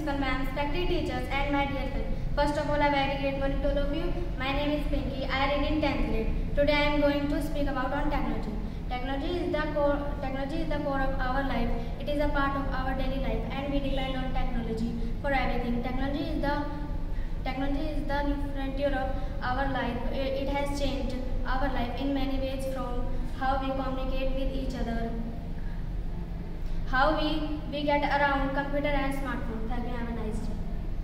principal ma'am, respected teachers, and my dear friends. First of all, a very great morning to all of you. My name is Pinky. I read in 10th grade. Today I am going to speak about on technology. Technology is the core of our life. It is a part of our daily life, and we depend on technology for everything. Technology is the new frontier of our life. It has changed our life in many ways, from how we communicate with each other, how we get around computer and smartphone. Thank you.